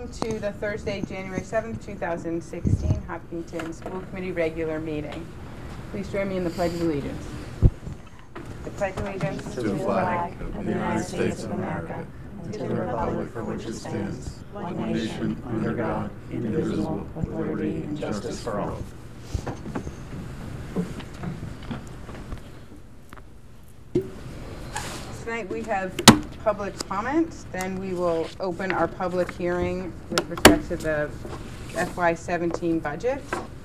Welcome to the Thursday, January 7th, 2016 Hopkinton School Committee regular meeting. Please join me in the Pledge of Allegiance. I pledge allegiance to the flag of the United States of America, and to the republic for which it stands, one nation, under God, indivisible, with liberty and justice for all. Tonight we have public comment, then we will open our public hearing with respect to the FY17 budget.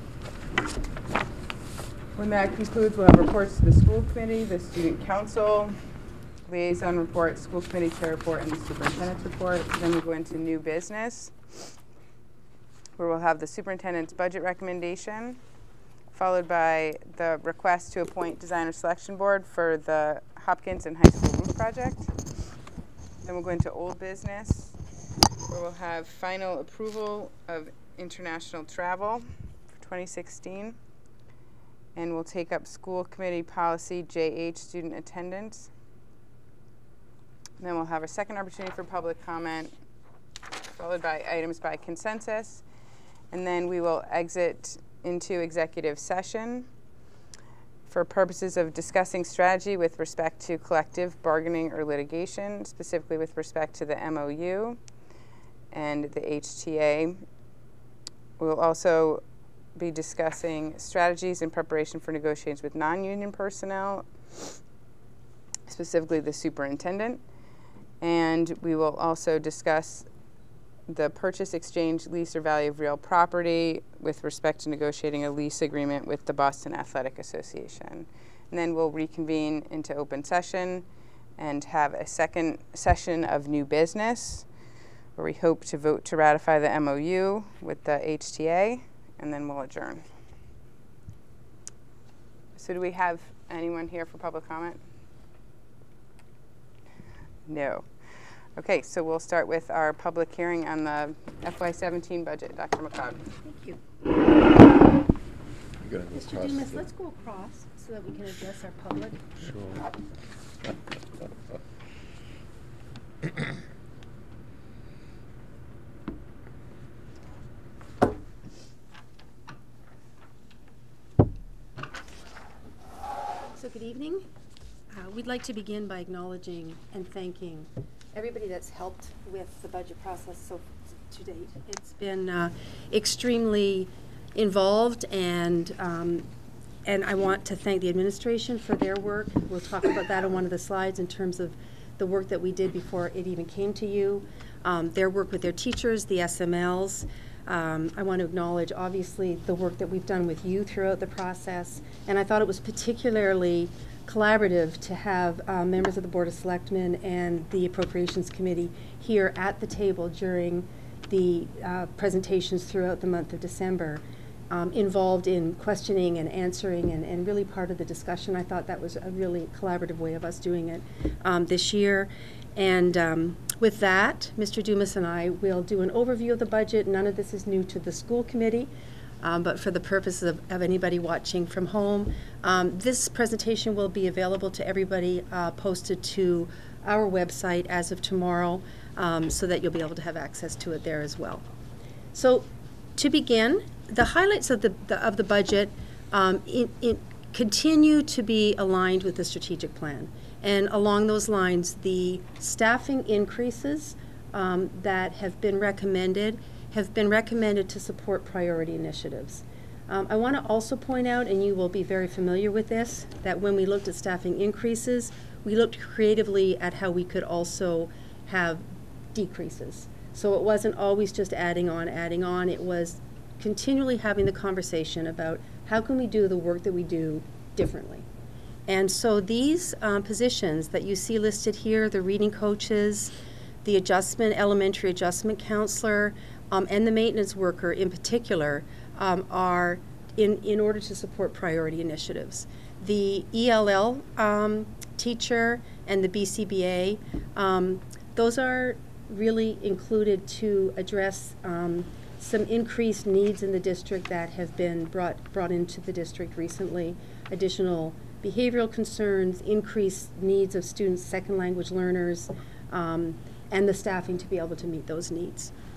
When that concludes, we'll have reports to the school committee, the student council, liaison report, school committee chair report, and the superintendent's report. Then we'll go into new business, where we'll have the superintendent's budget recommendation, followed by the request to appoint designer selection board for the Hopkins and High School roof project. Then we'll go into old business, where we'll have final approval of international travel for 2016. And we'll take up school committee policy JH, student attendance. And then we'll have a second opportunity for public comment, followed by items by consensus. And then we will exit into executive session for purposes of discussing strategy with respect to collective bargaining or litigation, specifically with respect to the MOU and the HTA. We'll also be discussing strategies in preparation for negotiations with non-union personnel, specifically the superintendent. And we will also discuss the purchase, exchange, lease, or value of real property with respect to negotiating a lease agreement with the Boston Athletic Association. And then we'll reconvene into open session and have a second session of new business, where we hope to vote to ratify the MOU with the HTA, and then we'll adjourn. So do we have anyone here for public comment? No. Okay, so we'll start with our public hearing on the FY17 budget. Dr. McLeod. Thank you. Mr. Dumas, let's go across so that we can address our public. Sure. So good evening. We'd like to begin by acknowledging and thanking everybody that's helped with the budget process to date. It's been extremely involved, and I want to thank the administration for their work. We'll talk about that on one of the slides in terms of the work that we did before it even came to you, their work with their teachers, the SMLs. I want to acknowledge, obviously, the work that we've done with you throughout the process, and I thought it was particularly collaborative to have members of the Board of Selectmen and the Appropriations Committee here at the table during the presentations throughout the month of December, involved in questioning and answering and really part of the discussion. I thought that was a really collaborative way of us doing it this year. And with that, Mr. Dumas and I will do an overview of the budget. None of this is new to the school committee. But for the purposes of anybody watching from home, this presentation will be available to everybody, posted to our website as of tomorrow, so that you'll be able to have access to it there as well. So to begin, the highlights of the budget continue to be aligned with the strategic plan. And along those lines, the staffing increases that have been recommended to support priority initiatives. I want to also point out, and you will be very familiar with this, that when we looked at staffing increases, we looked creatively at how we could also have decreases. So it wasn't always just adding on. It was continually having the conversation about how can we do the work that we do differently. And so these positions that you see listed here, the reading coaches, the elementary adjustment counselor, and the maintenance worker in particular, are in order to support priority initiatives. The ELL teacher and the BCBA, those are really included to address some increased needs in the district that have been brought into the district recently. Additional behavioral concerns, increased needs of students, second language learners, and the staffing to be able to meet those needs.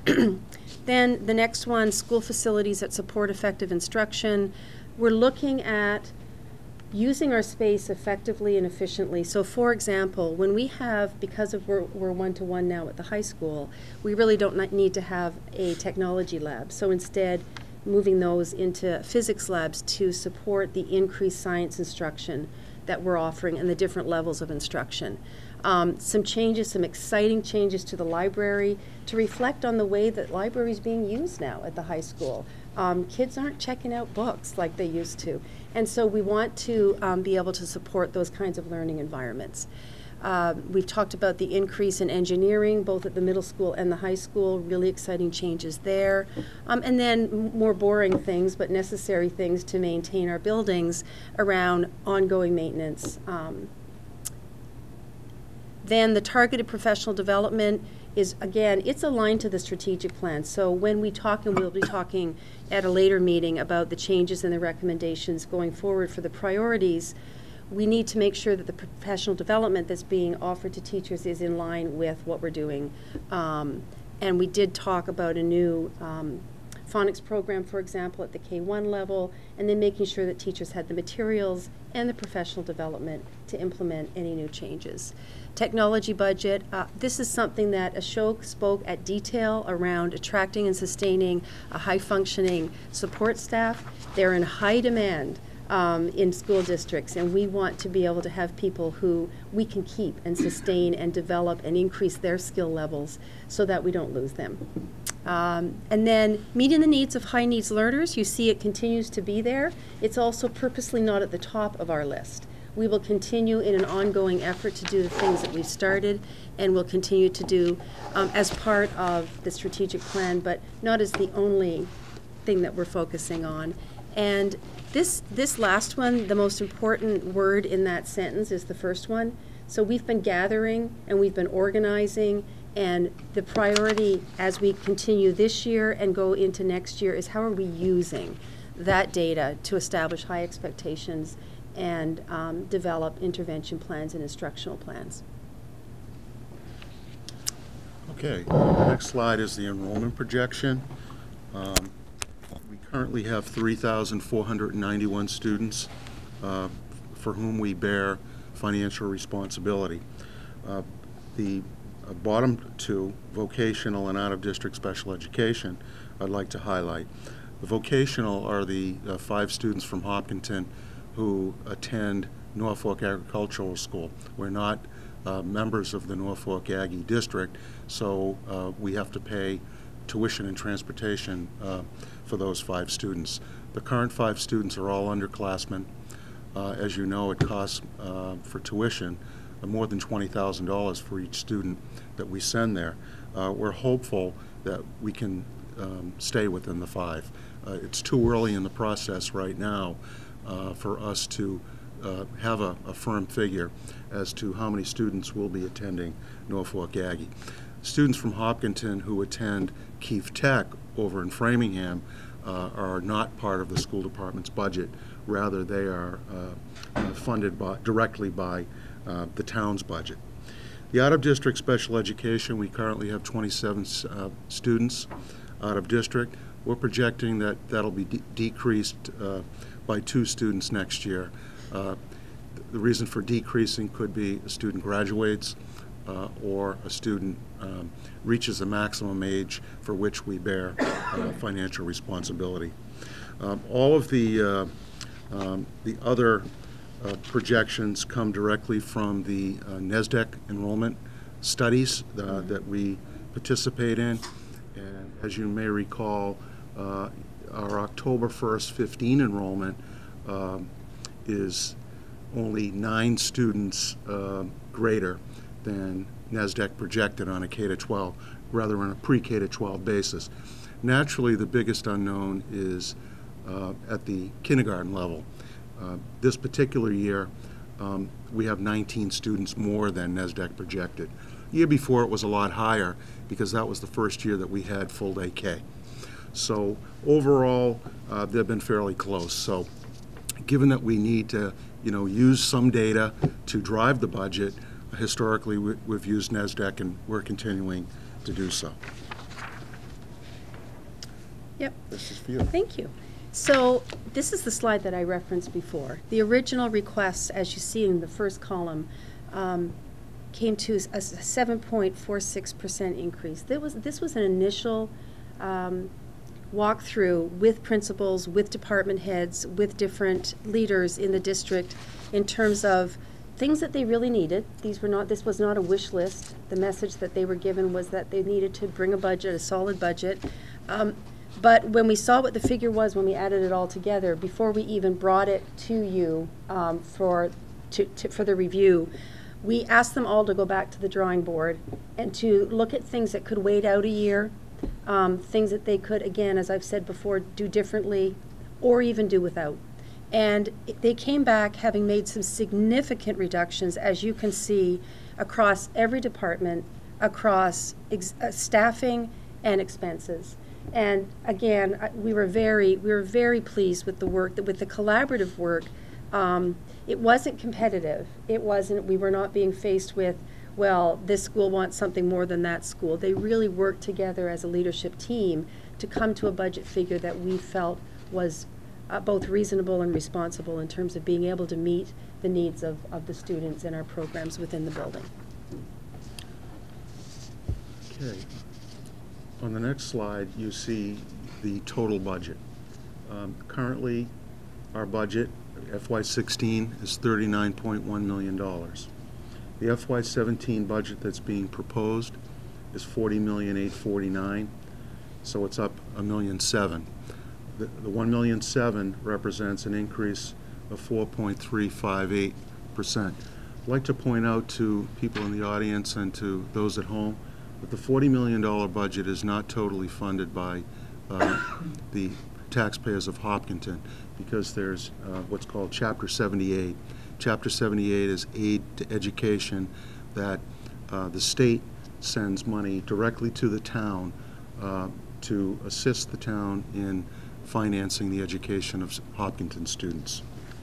Then the next one, school facilities that support effective instruction. We're looking at using our space effectively and efficiently. So for example, when we have, because of we're one-to-one now at the high school, we really don't need to have a technology lab. So instead, moving those into physics labs to support the increased science instruction that we're offering and the different levels of instruction. Some changes, some exciting changes to the library to reflect on the way that library is being used now at the high school. Kids aren't checking out books like they used to. And so we want to be able to support those kinds of learning environments. We've talked about the increase in engineering, both at the middle school and the high school, really exciting changes there. And then more boring things, but necessary things to maintain our buildings around ongoing maintenance. Then the targeted professional development is, again, it's aligned to the strategic plan. So when we talk, and we'll be talking at a later meeting about the changes and the recommendations going forward for the priorities, we need to make sure that the professional development that's being offered to teachers is in line with what we're doing. And we did talk about a new phonics program, for example, at the K-1 level, and then making sure that teachers had the materials and the professional development to implement any new changes. Technology budget, this is something that Ashok spoke at detail around attracting and sustaining a high-functioning support staff. They're in high demand in school districts, and we want to be able to have people who we can keep and sustain and develop and increase their skill levels so that we don't lose them. And then meeting the needs of high needs learners, you see it continues to be there. It's also purposely not at the top of our list. We will continue in an ongoing effort to do the things that we've started, and we'll continue to do as part of the strategic plan, but not as the only thing that we're focusing on. And this last one, the most important word in that sentence is the first one. So we've been gathering and we've been organizing, and the priority as we continue this year and go into next year is how are we using that data to establish high expectations and develop intervention plans and instructional plans. Okay, the next slide is the enrollment projection. We currently have 3,491 students for whom we bear financial responsibility. The bottom two, vocational and out-of-district special education, I'd like to highlight. The vocational are the 5 students from Hopkinton who attend Norfolk Agricultural School. We're not members of the Norfolk Aggie District, so we have to pay tuition and transportation for those 5 students. The current 5 students are all underclassmen. As you know, it costs for tuition more than $20,000 for each student that we send there. We're hopeful that we can stay within the 5. It's too early in the process right now for us to have a firm figure as to how many students will be attending Norfolk Aggie. Students from Hopkinton who attend Keefe Tech over in Framingham are not part of the school department's budget. Rather, they are funded directly by the town's budget. The out-of-district special education, we currently have 27 students out of district. We're projecting that that'll be decreased by 2 students next year. The reason for decreasing could be a student graduates or a student reaches a maximum age for which we bear financial responsibility. All of the other projections come directly from the NESDEC enrollment studies that we participate in. And as you may recall, our October 1st 15 enrollment is only 9 students greater than NESDEC projected on a K-12, rather on a pre-K to 12 basis. Naturally, the biggest unknown is at the kindergarten level. This particular year, we have 19 students more than NESDEC projected. The year before it was a lot higher because that was the first year that we had full-day K. So overall, they've been fairly close. So given that we need to, use some data to drive the budget, historically we've used NESDEC and we're continuing to do so. Yep. This is for you. Thank you. So this is the slide that I referenced before. The original request, as you see in the first column, came to a 7.46% increase. This was an initial walkthrough with principals, with department heads, with different leaders in the district in terms of things that they really needed. This was not a wish list. The message that they were given was that they needed to bring a budget, a solid budget. But when we saw what the figure was, when we added it all together, before we even brought it to you for the review, we asked them all to go back to the drawing board and to look at things that could wait out a year, things that they could, again, as I've said before, do differently or even do without. And they came back having made some significant reductions, as you can see, across every department, across staffing and expenses. And again, we were very pleased with the work, with the collaborative work. It wasn't competitive. We were not being faced with, well, this school wants something more than that school. They really worked together as a leadership team to come to a budget figure that we felt was both reasonable and responsible in terms of being able to meet the needs of the students in our programs within the building. Okay. On the next slide, you see the total budget. Currently, our budget, FY16, is $39.1 million. The FY17 budget that's being proposed is $40,849,000, so it's up $1.7 million. The $1.7 million represents an increase of 4.358%. I'd like to point out to people in the audience and to those at home that the $40 million budget is not totally funded by the taxpayers of Hopkinton, because there's what's called Chapter 78. Chapter 78 is aid to education that the state sends money directly to the town to assist the town in financing the education of Hopkinton students.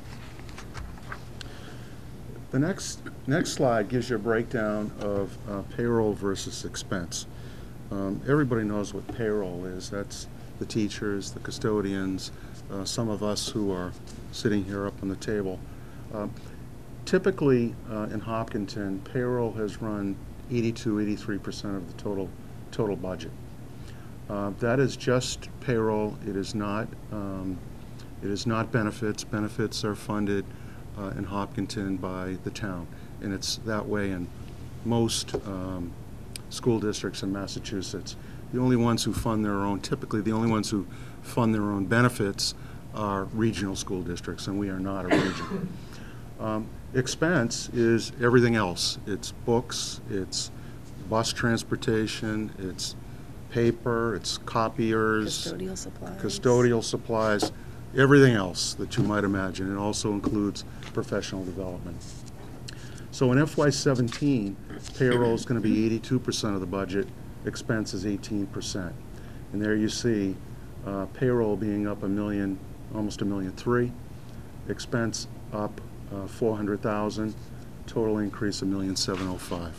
The next slide gives you a breakdown of payroll versus expense. Everybody knows what payroll is. That's the teachers, the custodians, some of us who are sitting here up on the table. Typically in Hopkinton, payroll has run 83% of the total budget. That is just payroll. It is not benefits. Benefits are funded in Hopkinton by the town, and it's that way in most school districts in Massachusetts. The only ones who fund their own, typically the only ones who fund their own benefits are regional school districts, and we are not a region. Expense is everything else. It's books, it's bus transportation, it's paper, it's copiers, custodial supplies, everything else that you might imagine. It also includes professional development. So in FY17, payroll is going to be 82% of the budget, expense is 18%. And there you see payroll being up almost $1.3 million, expense up $400,000, total increase $1,705,000.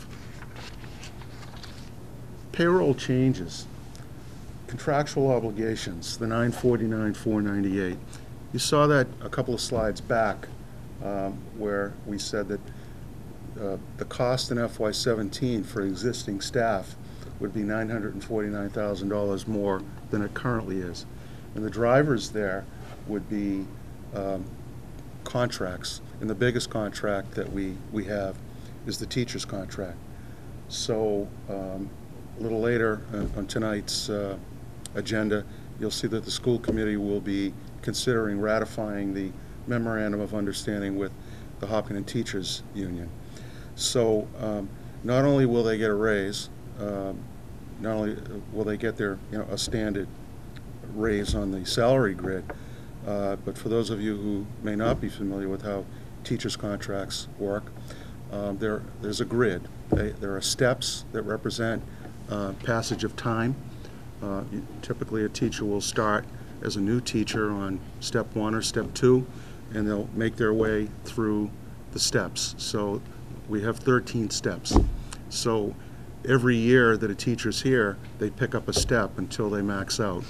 Payroll changes. Contractual obligations, the 949,498. You saw that a couple of slides back where we said that the cost in FY17 for existing staff would be $949,000 more than it currently is. And the drivers there would be contracts. And the biggest contract that we have is the teacher's contract. So a little later on tonight's agenda, you'll see that the school committee will be considering ratifying the memorandum of understanding with the Hopkinton Teachers Union. So not only will they get a raise, not only will they get their a standard raise on the salary grid, but for those of you who may not be familiar with how teachers' contracts work, there's a grid. There are steps that represent passage of time. Typically a teacher will start as a new teacher on step 1 or step 2, and they'll make their way through the steps. So we have 13 steps. So every year that a teacher's here, they pick up a step until they max out.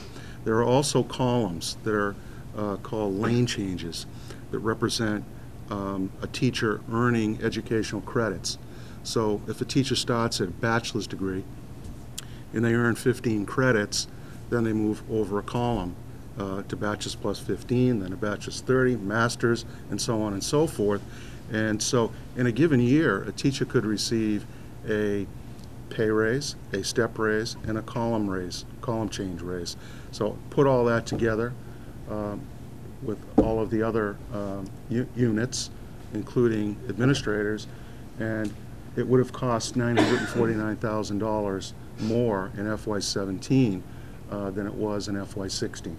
There are also columns that are called lane changes that represent a teacher earning educational credits. So if a teacher starts at a bachelor's degree and they earn 15 credits, then they move over a column to bachelor's plus 15, then a bachelor's 30, master's, and so on and so forth. And so in a given year, a teacher could receive a pay raise, a step raise, and a column change raise. So put all that together with all of the other units, including administrators, and it would have cost $949,000 more in FY17 than it was in FY16.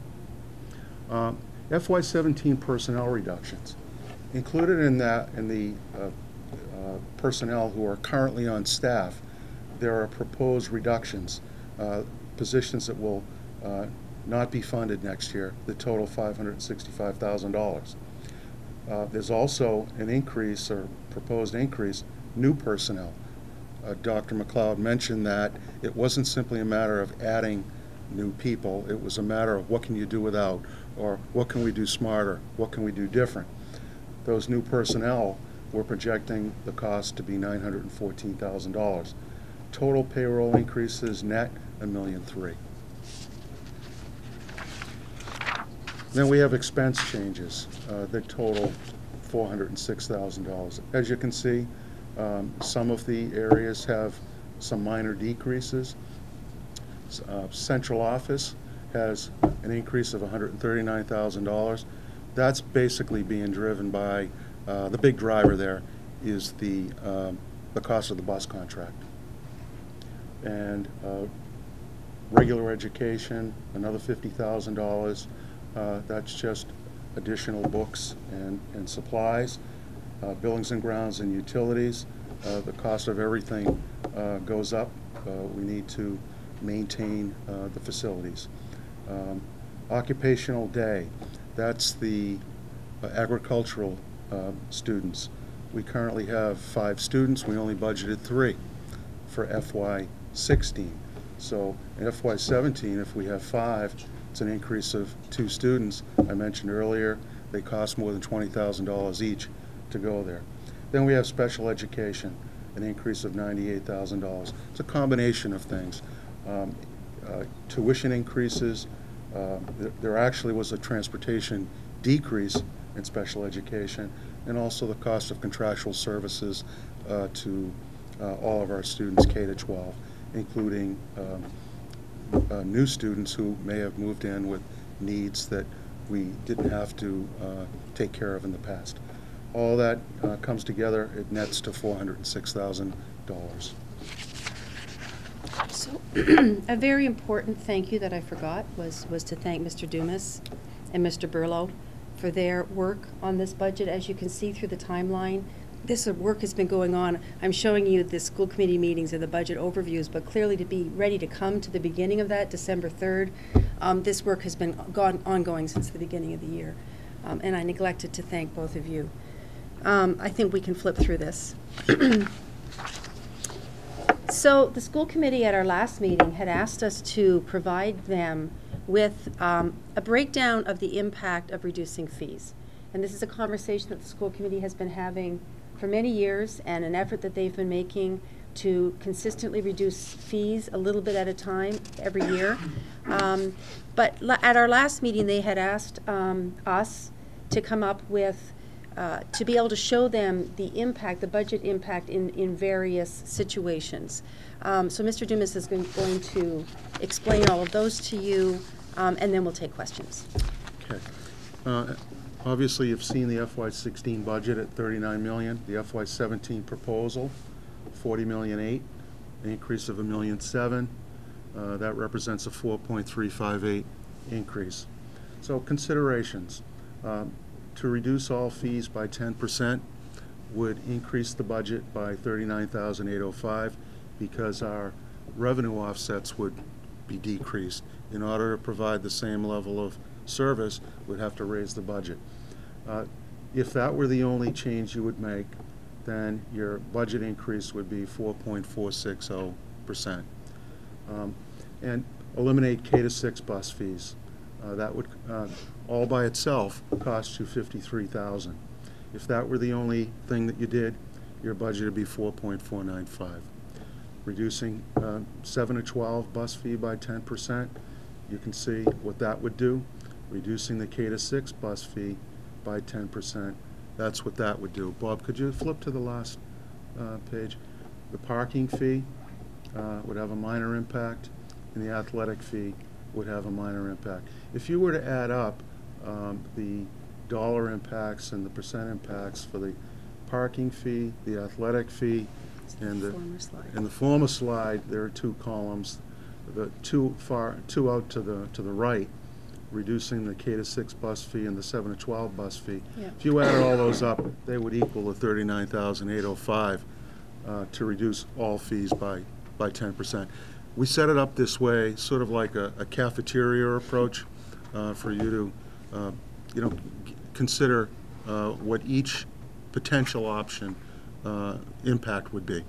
FY17 personnel reductions. Included in that, in the personnel who are currently on staff, there are proposed reductions, positions that will not be funded next year, the total $565,000. There's also an increase, or proposed increase, new personnel. Dr. McLeod mentioned that it wasn't simply a matter of adding new people, it was a matter of what can you do without, or what can we do smarter, what can we do different. Those new personnel, we're projecting the cost to be $914,000. Total payroll increases net $1.3 million. Then we have expense changes that total $406,000. As you can see, some of the areas have some minor decreases. Central office has an increase of $139,000. That's basically being driven by, the big driver there is the cost of the bus contract. And regular education, another $50,000. That's just additional books and supplies. Buildings and grounds and utilities, the cost of everything goes up. We need to maintain the facilities. Occupational day, that's the agricultural students. We currently have 5 students. We only budgeted 3 for FY16. So in FY17, if we have 5, it's an increase of 2 students. I mentioned earlier, they cost more than $20,000 each to go there. Then we have special education, an increase of $98,000. It's a combination of things. Tuition increases. There actually was a transportation decrease in special education, and also the cost of contractual services to all of our students K-12, including new students who may have moved in with needs that we didn't have to take care of in the past. All that comes together, it nets to $406,000. So a very important thank you that I forgot was to thank Mr. Dumas and Mr. Berlow for their work on this budget. As you can see through the timeline, this work has been going on. I'm showing you the school committee meetings and the budget overviews, but clearly to be ready to come to the beginning of that, December 3rd, this work has been ongoing since the beginning of the year. And I neglected to thank both of you. I think we can flip through this. So the school committee at our last meeting had asked us to provide them with a breakdown of the impact of reducing fees. And this is a conversation that the school committee has been having for many years, and an effort that they've been making to consistently reduce fees a little bit at a time every year. But at our last meeting, they had asked us to come up with to be able to show them the impact, the budget impact in various situations. So Mr. Dumas is going to explain all of those to you, and then we'll take questions. Okay. Obviously, you've seen the FY16 budget at $39 million. The FY17 proposal, $40.8 million, an increase of $1.7 million. That represents a 4.358 increase. So considerations. To reduce all fees by 10% would increase the budget by $39,805 because our revenue offsets would be decreased. In order to provide the same level of service, we'd have to raise the budget. If that were the only change you would make, then your budget increase would be 4.460%. And eliminate K-6 bus fees. That would, all by itself, cost you $53,000. If that were the only thing that you did, your budget would be 4.495. Reducing 7 to 12 bus fee by 10%, you can see what that would do. Reducing the K to 6 bus fee by 10%, that's what that would do. Bob, could you flip to the last page? The parking fee would have a minor impact, and the athletic fee would have a minor impact. If you were to add up the dollar impacts and the percent impacts for the parking fee, the athletic fee, and the former slide, there are two columns. The two out to the right, reducing the K to 6 bus fee and the 7 to 12 bus fee. Yeah. If you added all those up, they would equal the $39,805 to reduce all fees by 10%. We set it up this way, sort of like a cafeteria approach, for you to, consider what each potential option impact would be.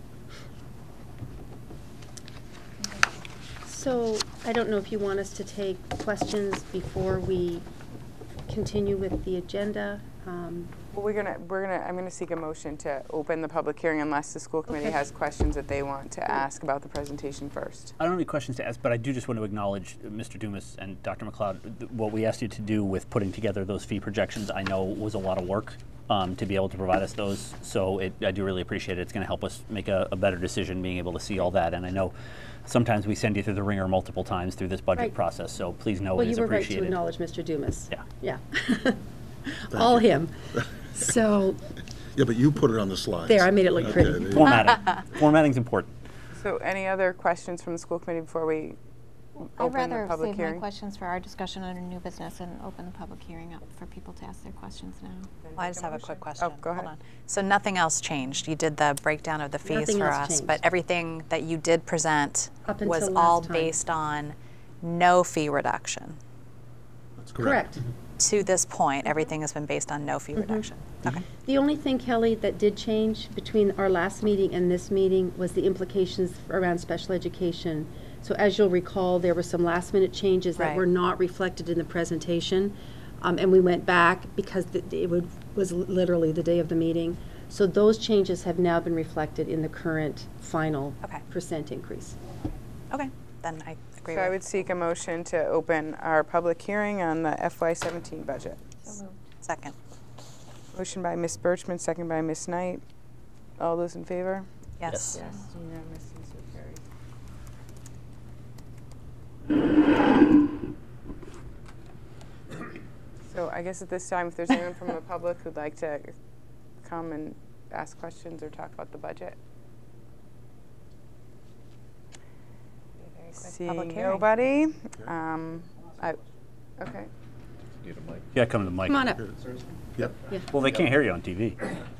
So I don't know if you want us to take questions before we continue with the agenda. Well, I'm gonna seek a motion to open the public hearing unless the school committee Okay. has questions that they want to ask about the presentation first. I don't have any questions to ask, but I do just want to acknowledge Mr. Dumas and Dr. McLeod. What we asked you to do with putting together those fee projections, I know was a lot of work to be able to provide us those. So I do really appreciate it. It's going to help us make a better decision, being able to see all that. And I know sometimes we send you through the ringer multiple times through this budget Right. process. So please know Well, it is you were right to appreciated. acknowledge Mr. Dumas. Yeah. Yeah. All him. So Yeah, but you put it on the slides. there, I made it look pretty. there you go. Formatting. Formatting's important. So any other questions from the school committee before we I'd open the rather public save my hearing? questions for our discussion under new business and open the public hearing up for people to ask their questions now. Well, I just have a quick question. Oh, go ahead. Hold on. So nothing else changed? You did the breakdown of the fees Nothing for else us, changed. but everything that you did present Up until was last all time. based on no fee reduction. That's correct. Correct. To this point, everything has been based on no fee reduction. Okay. The only thing, Kelly, that did change between our last meeting and this meeting was the implications around special education. So as you'll recall, there were some last-minute changes that Right. were not reflected in the presentation. And we went back because was literally the day of the meeting. So those changes have now been reflected in the current final Okay. percent increase. Okay, then I agree So I with would seek a motion to open our public hearing on the FY17 budget. second. Motion by Ms. Birchman, second by Ms. Knight. All those in favor? Yes. Yes, unanimous, and so carried. So I guess at this time, if there's anyone from the public who'd like to come and ask questions or talk about the budget. Public Seeing hearing. nobody, okay. Yeah, come to the mic. Come on up. Yep. Well, they can't hear you on TV.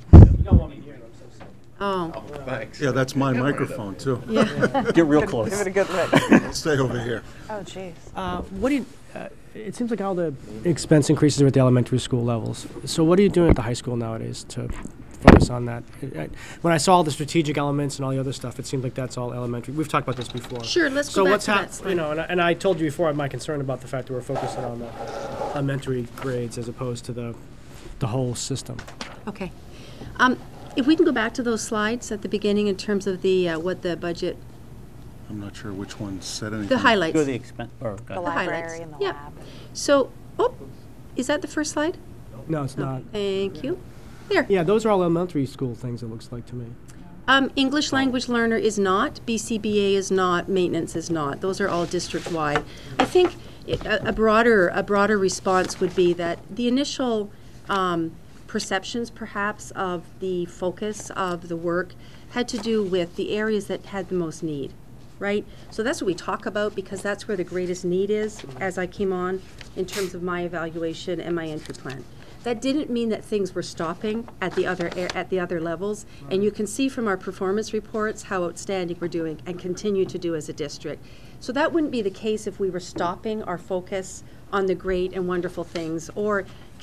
Oh, Yeah, that's my microphone, too. Get real Give close. it a good lick. Stay over here. Oh, geez. What do you, it seems like all the expense increases are at the elementary school levels. So what are you doing at the high school nowadays to focus on that? When I saw all the strategic elements and all the other stuff, it seemed like that's all elementary. We've talked about this before. sure, let's So go back what's to that happening, slide. you know, and I told you before my concern about the fact that we're focusing on the elementary grades as opposed to the whole system. Okay. If we can go back to those slides at the beginning in terms of the, what the budget, I'm not sure which one said anything. the highlights. Go to the expense, or, The go ahead. highlights. library and the Yep. lab. So, is that the first slide? No, it's not. Thank you. There. Yeah, those are all elementary school things, it looks like to me. English language learner is not, BCBA is not, maintenance is not. Those are all district-wide. I think a broader response would be that the initial perceptions, perhaps, of the focus of the work had to do with the areas that had the most need, right? So that's what we talk about because that's where the greatest need is as I came on in terms of my evaluation and my entry plan. That didn't mean that things were stopping at the other levels, and you can see from our performance reports how outstanding we're doing and continue to do as a district. So that wouldn't be the case if we were stopping our focus on the great and wonderful things or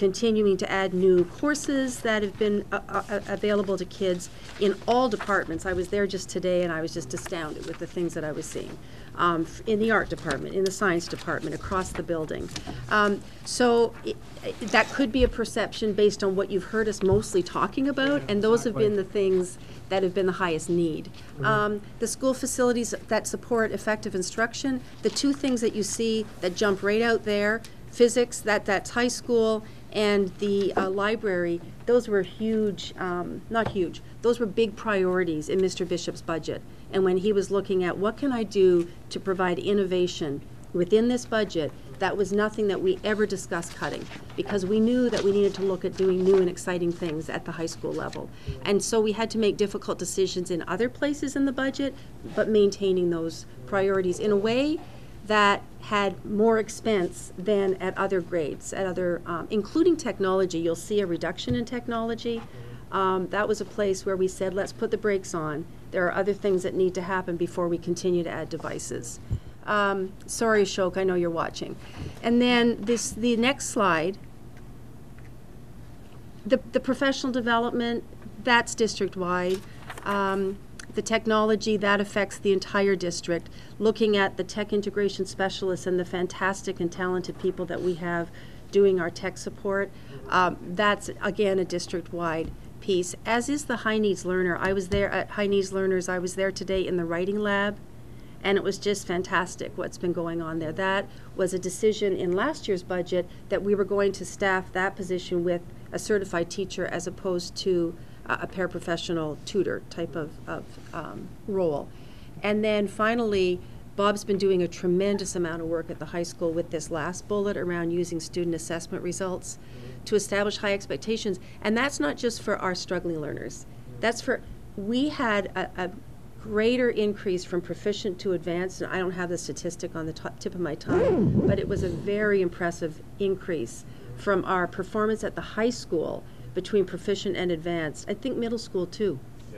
continuing to add new courses that have been available to kids in all departments. I was there just today, and I was just astounded with the things that I was seeing in the art department, in the science department, across the building. So that could be a perception based on what you've heard us mostly talking about, and those have been the things that have been the highest need. The school facilities that support effective instruction, the two things that you see that jump right out there, physics, that's high school, and the library, those were huge, not huge, those were big priorities in Mr. Bishop's budget. And when he was looking at what can I do to provide innovation within this budget, that was nothing that we ever discussed cutting, because we knew that we needed to look at doing new and exciting things at the high school level. And so we had to make difficult decisions in other places in the budget, but maintaining those priorities in a way that had more expense than at other grades, at other, including technology. You'll see a reduction in technology. That was a place where we said, let's put the brakes on. There are other things that need to happen before we continue to add devices. Sorry, Ashok, I know you're watching. And then the next slide, the professional development, that's district-wide. The technology, that affects the entire district. Looking at the tech integration specialists and the fantastic and talented people that we have doing our tech support, that's, again, a district-wide piece, as is the high needs learner. I was there at High Needs Learners. I was there today in the writing lab, and it was just fantastic what's been going on there. That was a decision in last year's budget that we were going to staff that position with a certified teacher as opposed to a paraprofessional tutor type of role. And then finally, Bob's been doing a tremendous amount of work at the high school with this last bullet around using student assessment results to establish high expectations. And that's not just for our struggling learners. That's for, we had a greater increase from proficient to advanced, and I don't have the statistic on the tip of my tongue, but it was a very impressive increase from our performance at the high school between proficient and advanced, I think middle school too,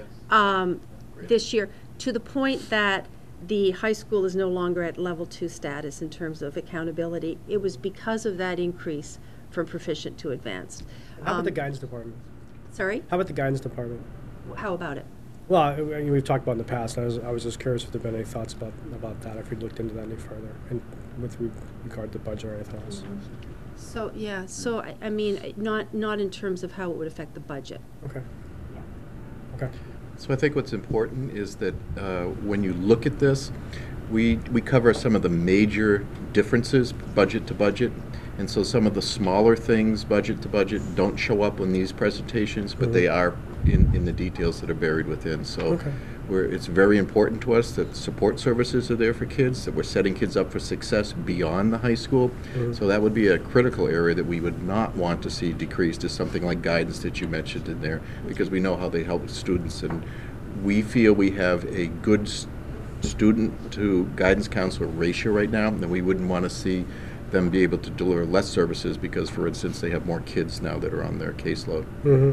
this year, to the point that the high school is no longer at level 2 status in terms of accountability. It was because of that increase from proficient to advanced. How about the guidance department? Sorry? How about the guidance department? How about it? Well, I mean, we've talked about in the past. I was just curious if there have been any thoughts about that, if we'd looked into that any further, and with regard to budget or anything else. So, yeah, so I mean, not in terms of how it would affect the budget. Okay. Okay. So I think what's important is that when you look at this, we cover some of the major differences budget to budget, and so some of the smaller things budget to budget don't show up in these presentations, but they are in the details that are buried within. So it's very important to us that support services are there for kids, that we're setting kids up for success beyond the high school. So that would be a critical area that we would not want to see decreased, is something like guidance that you mentioned in there, because we know how they help students, and we feel we have a good student to guidance counselor ratio right now, and we wouldn't want to see them be able to deliver less services because, for instance, they have more kids now that are on their caseload.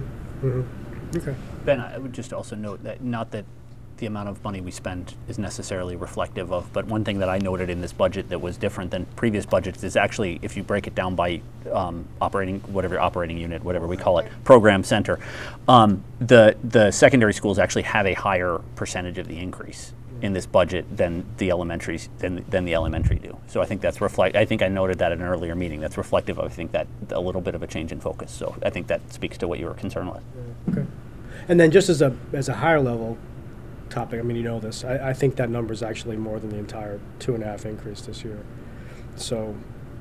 Okay. Ben, I would just also note that not that the amount of money we spend is necessarily reflective of, but one thing that I noted in this budget that was different than previous budgets is actually, if you break it down by operating unit, whatever we call it, program center, the secondary schools actually have a higher percentage of the increase in this budget than the elementary do. So I think that's I think I noted that in an earlier meeting. That's reflective of, I think, that a little bit of a change in focus. So I think that speaks to what you were concerned with. Okay. And then just as a higher level topic, I mean, you know this, I think that number is actually more than the entire 2.5 increase this year. So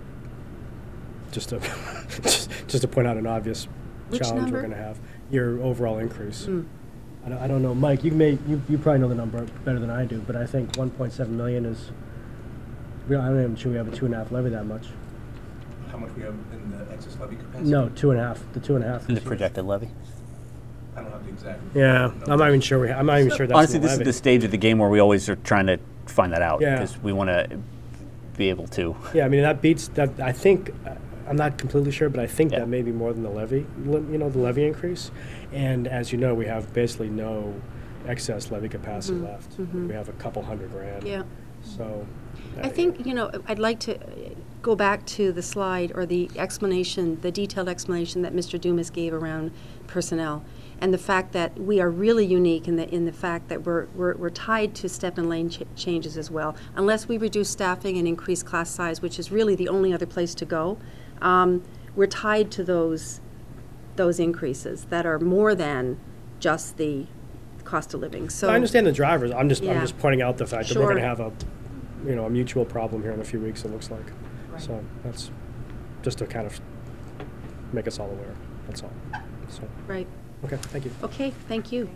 just to just to point out an obvious challenge we're going to have, your overall increase. I don't know, Mike. You probably know the number better than I do, but I think 1.7 million is. I'm not even sure we have a 2.5 levy that much. How much we have in the excess levy capacity? No, 2.5. The 2.5. The projected levy. I don't have the exact. Yeah, I'm not even sure. I'm not even sure that's honestly, the this levy. is the stage of the game where we always are trying to find that out, Yeah. because we want to be able to. Yeah, I mean that beats that. I think I'm not completely sure, but I think Yeah. that may be more than the levy. You know, the levy increase, and as you know, we have basically no excess levy capacity left. We have a couple $100,000. Yeah. So. I think, I'd like to go back to the slide or the explanation, the detailed explanation that Mr. Dumas gave around personnel, and the fact that we are really unique in the fact that we're tied to step and lane changes as well. Unless we reduce staffing and increase class size, which is really the only other place to go, we're tied to those increases that are more than just the cost of living. So I understand the drivers. I'm just Yeah. pointing out the fact that we're Sure. going to have a mutual problem here in a few weeks. It looks like. Right. So that's just to kind of make us all aware. That's all. So Right. okay, thank you. Okay, thank you.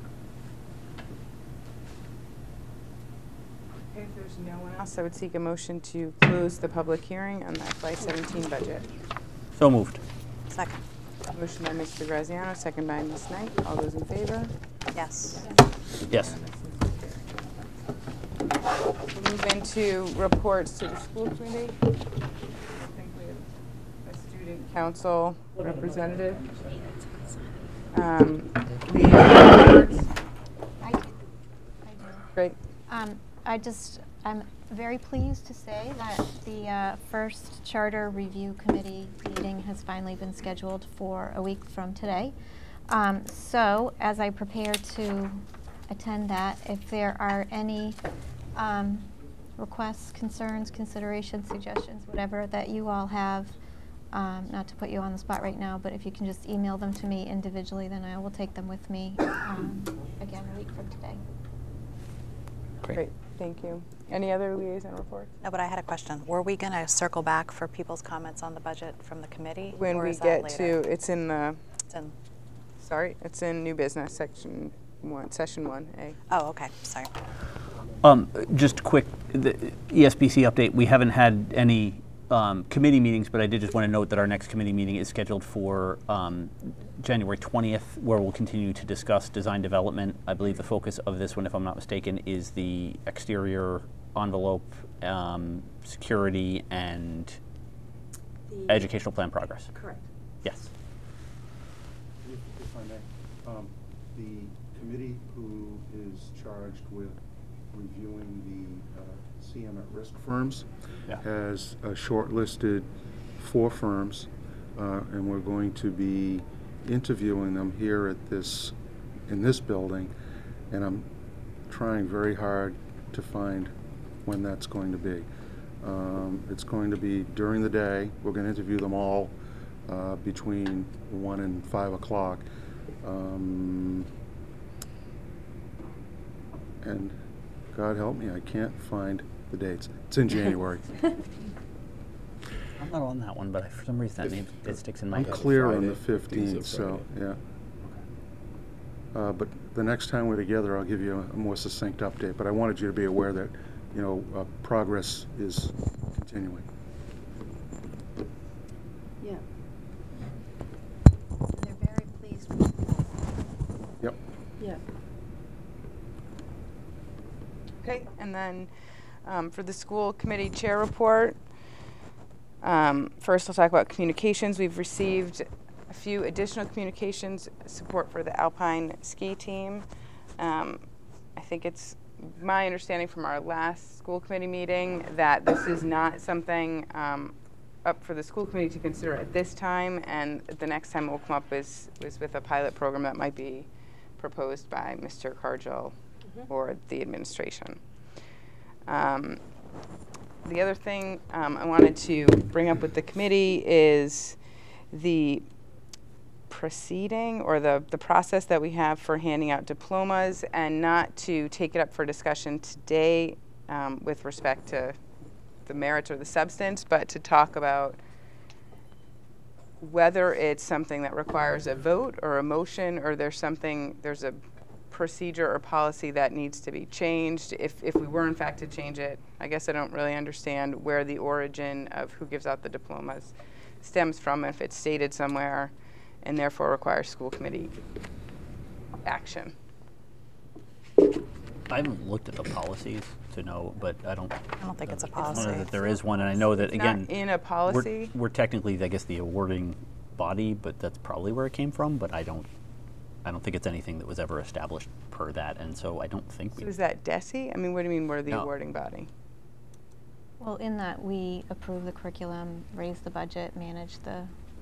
Okay, if there's no one else, I would seek a motion to close the public hearing on the FY17 budget. So moved. Second. Motion by Mr. Graziano, second by Ms. Knight. All those in favor? Yes. Yes. We'll move into reports to the school committee. I think we have a student council representative. The reports. I do. Great. I'm very pleased to say that the first Charter Review Committee meeting has finally been scheduled for a week from today. So as I prepare to attend that, if there are any requests, concerns, considerations, suggestions, whatever that you all have, not to put you on the spot right now, but if you can just email them to me individually, then I will take them with me again a week from today. Great. Thank you. Any other liaison reports? No, but I had a question. Were we going to circle back for people's comments on the budget from the committee? When or we is that get later? to, it's in the, It's in- it's in new business, section 1, session 1A. oh, okay. Sorry. Just quick, the ESBC update. We haven't had any committee meetings, but I did just want to note that our next committee meeting is scheduled for January 20th, where we'll continue to discuss design development. I believe the focus of this one, if I'm not mistaken, is the exterior envelope, security, and educational plan progress. Correct. Yes. If I may, the committee who is charged with reviewing the CM at-risk firms has shortlisted 4 firms, and we're going to be interviewing them here in this building, and I'm trying very hard to find when that's going to be. It's going to be during the day. We're going to interview them all between 1 and 5 o'clock. And God help me, I can't find the dates. It's in January. I'm not on that one, but for some reason that name it sticks in my I'm head. clear on Friday. the 15th, so, yeah. But the next time we're together, I'll give you a more succinct update. But I wanted you to be aware that, progress is continuing. Yeah. They're very pleased with Yep. Yeah. Okay, and then for the school committee chair report, first I'll talk about communications. We've received a few additional communications support for the Alpine ski team. I think it's my understanding from our last school committee meeting that this is not something up for the school committee to consider at this time, and the next time it will come up is with a pilot program that might be proposed by Mr. Cargill or the administration. The other thing I wanted to bring up with the committee is the proceeding or the process that we have for handing out diplomas, and not to take it up for discussion today with respect to the merits or the substance, but to talk about whether it's something that requires a vote or a motion, or there's a procedure or policy that needs to be changed. If we were in fact to change it, I guess I don't really understand where the origin of who gives out the diplomas stems from, if it's stated somewhere and therefore requires school committee action. I haven't looked at the policies to know, but I don't think it's a know policy. that there is one, and I know that, It's again, not in a policy. we're technically, I guess, the awarding body, but that's probably where it came from, but I don't I don't think it's anything that was ever established per that, and so I don't think we. So is that DESE? I mean, what do you mean, we're the No. awarding body? Well, in that we approve the curriculum, raise the budget, manage the,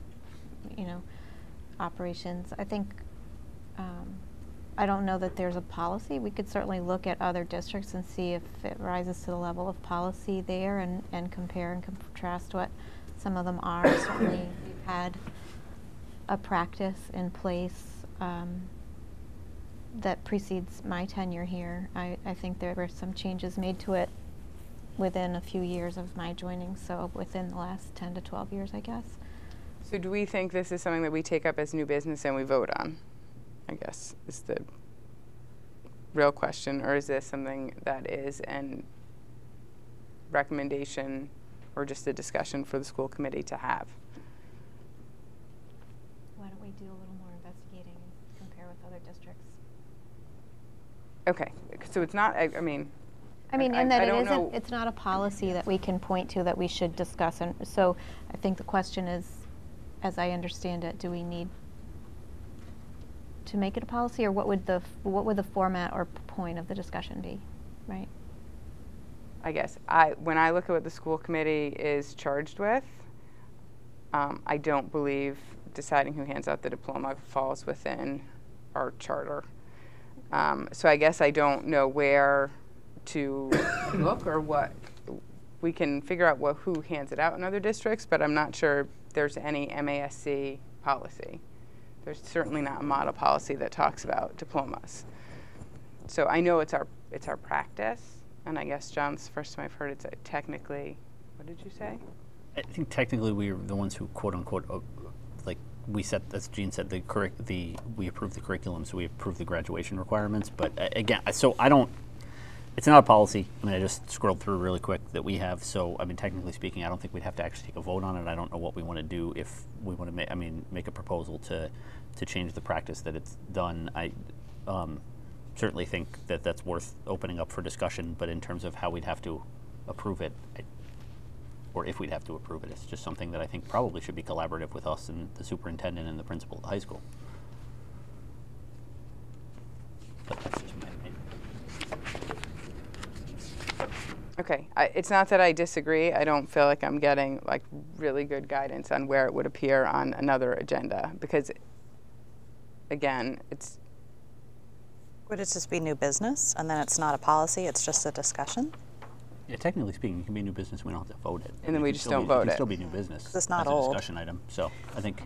operations. I think, I don't know that there's a policy. We could certainly look at other districts and see if it rises to the level of policy there and compare and contrast what some of them are. Certainly, we've had a practice in place that precedes my tenure here. I think there were some changes made to it within a few years of my joining, so within the last 10 to 12 years, I guess. So do we think this is something that we take up as new business and we vote on? I guess is the real question, or is this something that is an recommendation or just a discussion for the school committee to have? Why don't we do a little more investigating and compare with other districts? Okay, so it's not, I mean, in that I it don't isn't, know. it's not a policy that we can point to that we should discuss. And so I think the question is, as I understand it, do we need to make it a policy, or what would the format or point of the discussion be, right? I guess when I look at what the school committee is charged with, I don't believe deciding who hands out the diploma falls within our charter. So I guess I don't know where to look or what. We can figure out who hands it out in other districts, but I'm not sure there's any MASC policy. There's certainly not a model policy that talks about diplomas. So I know it's our practice, and I guess, John's the first time I've heard it's technically, what did you say? I think technically we are the ones who, quote unquote, like we set, as Jean said, we approve the curriculum, so we approve the graduation requirements. But again, so I don't. It's not a policy. I mean, I just scrolled through really quick that we have. So I mean, technically speaking, I don't think we'd have to actually take a vote on it. I don't know what we want to do if we want to make a proposal to change the practice that it's done. I certainly think that that's worth opening up for discussion. But in terms of how we'd have to approve it, or if we'd have to approve it, it's just something that I think probably should be collaborative with us and the superintendent and the principal of the high school. But that's just my opinion. Okay, it's not that I disagree. I don't feel like I'm getting like really good guidance on where it would appear on another agenda because, again, it's. Would it just be new business, and then it's not a policy, it's just a discussion? Yeah, technically speaking, it can be new business. We don't have to vote it. And then we just don't It vote can it. still be new business. It's not as a old. discussion item. So I think.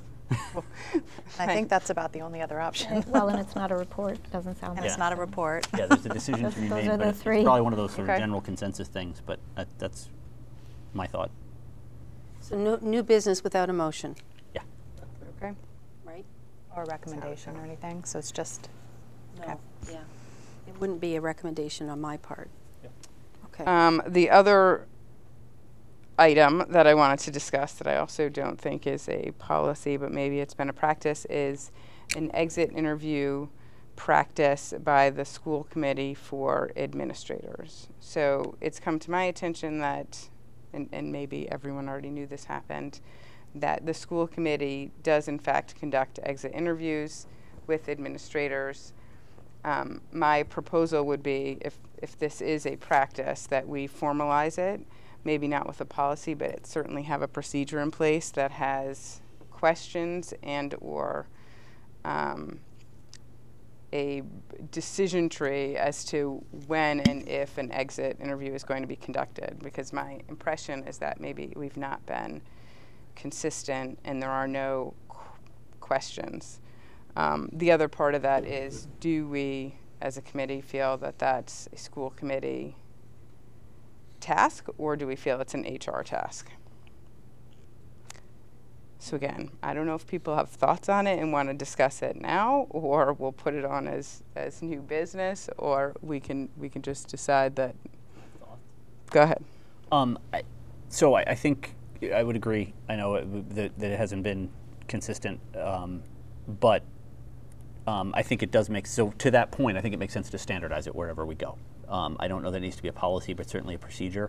I think that's about the only other option. Well, and it's not a report, doesn't sound And like it's not a report. Yeah, there's a decision to be Those made, are but the it's three. probably one of those sort of Okay. general consensus things. But that's my thought. So new business without a motion, Yeah. Okay. right? Or a recommendation or anything, so it's just, No, Okay. yeah. It wouldn't be a recommendation on my part. Yeah. Okay. The other item that I wanted to discuss that I also don't think is a policy, but maybe it's been a practice, is an exit interview practice by the school committee for administrators. So it's come to my attention that, and maybe everyone already knew this happened, that the school committee does in fact conduct exit interviews with administrators. My proposal would be, if this is a practice, that we formalize it, maybe not with a policy, but certainly have a procedure in place that has questions and or a decision tree as to when and if an exit interview is going to be conducted, because my impression is that maybe we've not been consistent and there are no questions. The other part of that is, do we as a committee feel that that's a school committee task, or do we feel it's an HR task? So again, I don't know if people have thoughts on it and want to discuss it now, or we'll put it on as new business, or we can just decide that. Go ahead. I think I would agree. I know that it hasn't been consistent, but I think it does make, so to that point, I think it makes sense to standardize it wherever we go. I don't know that it needs to be a policy, but certainly a procedure.